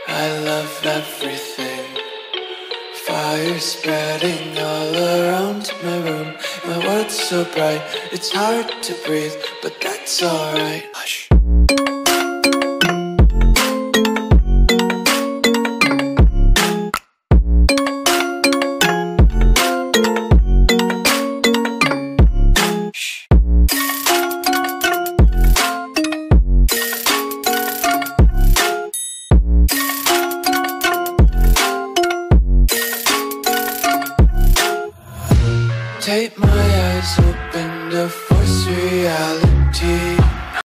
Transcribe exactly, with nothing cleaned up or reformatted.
I love everything. Fire spreading all around my room. My world's so bright, it's hard to breathe, but that's alright. Hush. Take my eyes open to force reality.